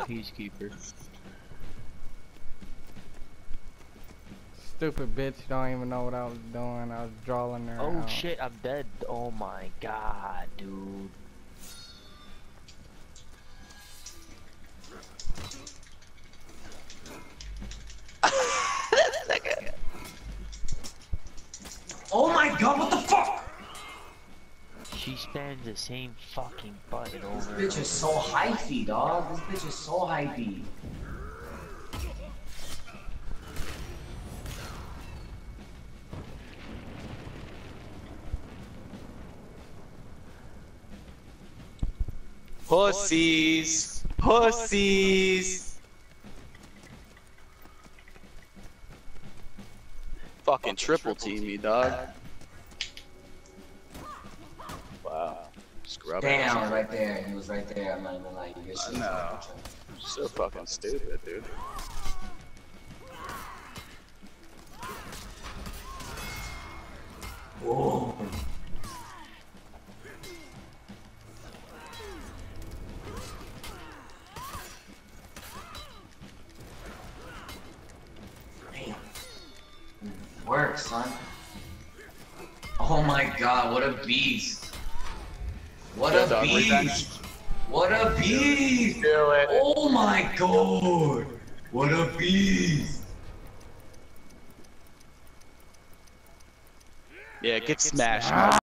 Peacekeeper. Stupid bitch don't even know what I was doing. I was drawing her Oh out. shit, I'm dead. Oh my god, dude. Oh my god, what the fuck? She spams the same fucking button over. This bitch is so hyphy, dog. This bitch is so hyphy. Pussies! Pussies! Fucking triple team me, dog. Wow. Scrub Damn, ass. right there. He was right there. I'm not even lying. You guys No. So fucking stupid, dude. Whoa. Damn. Work, son. Oh my god, what a beast. What a beast. What a beast. Do it. Oh my god. What a beast. Yeah, get smashed.